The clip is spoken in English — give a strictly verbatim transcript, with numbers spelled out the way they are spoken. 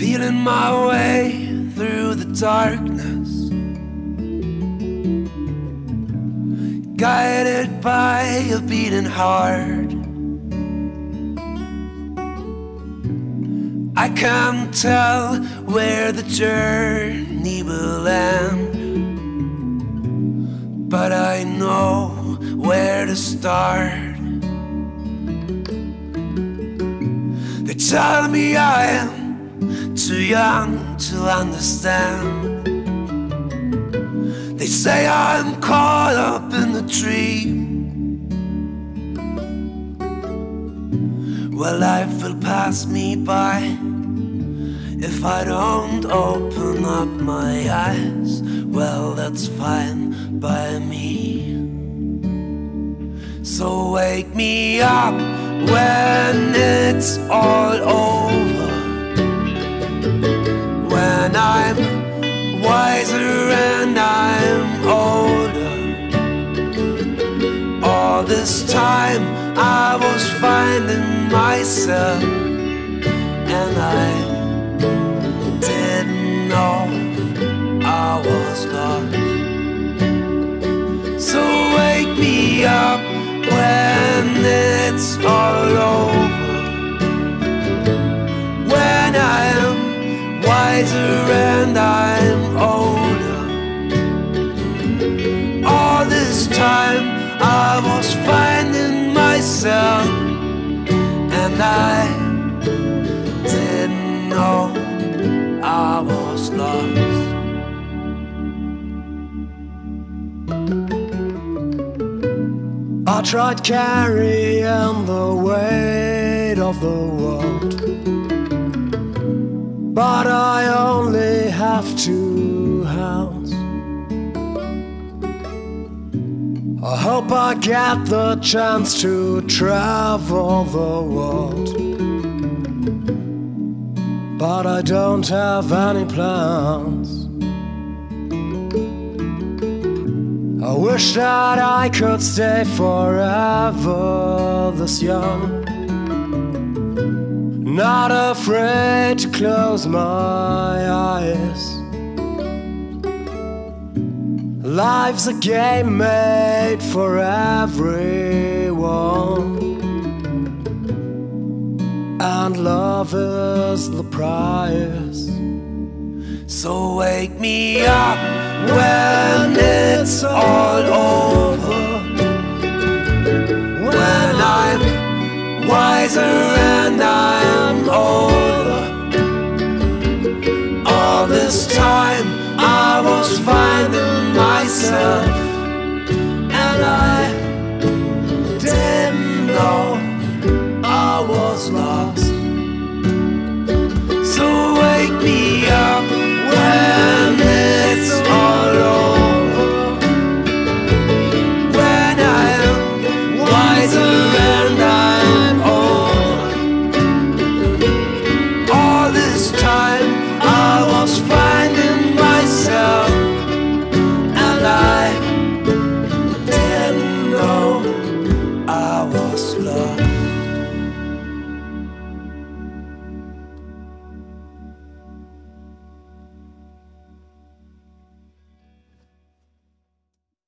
feeling my way through the darkness, guided by a beating heart. I can't tell where the journey will end, but I know where to start. They tell me I am too young to understand. They say I'm caught up in the dream. Well, life will pass me by if I don't open up my eyes. Well, that's fine by me. So wake me up when it's all over, when I'm wiser and I'm older. All this time I was finding myself, and I didn't know I was lost. So wake me up when it's all over, when I am wiser and I'm older. All this time I was finding myself, and I didn't know I was lost. I tried carrying the weight of the world, but I only have two hands. I hope I get the chance to travel the world, but I don't have any plans. I wish that I could stay forever this young, not afraid to close my eyes. Life's a game made for everyone, and love is the prize. So wake me up when it's all over, when I'm wiser and I'm older. All this time I was finding myself, and I didn't know I was lost.